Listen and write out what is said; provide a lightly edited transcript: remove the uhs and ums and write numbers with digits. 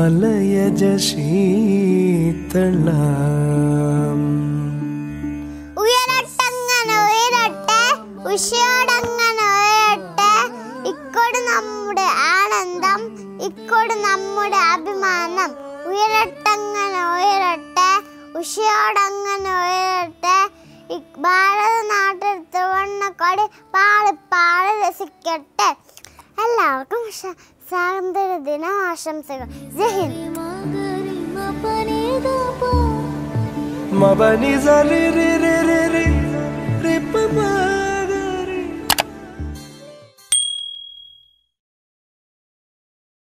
മലയജ ശീതളാം ഉയരട്ടങ്ങനെ ഉയരട്ടെ ഉഷയോടങ്ങനെ ഉയരട്ടെ ഇക്കോട് നമ്മുടെ ആനന്ദം ഇക്കോട് നമ്മുടെ അഭിമാനം ഉയരട്ടങ്ങനെ ഉയരട്ടെ ഉഷയോടങ്ങനെ ഉയരട്ടെ ഭാരത നാട്ടിൽ ത്രിവർണ്ണക്കൊടി പാളിപ്പാളി രസിക്കട്ടെ. എല്ലാവർക്കും സ്വാതന്ത്ര്യ ദിന ആശംസകൾ. ജയ് ഹിന്ദ്. മബനി സരി രി രി രി രി രി പ